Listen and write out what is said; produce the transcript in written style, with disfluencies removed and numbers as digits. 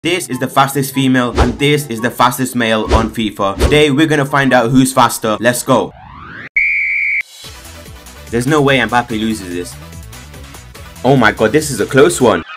This is the fastest female and this is the fastest male on FIFA. Today we're gonna find out who's faster. Let's go. There's no way Mbappe loses this. Oh my god, this is a close one.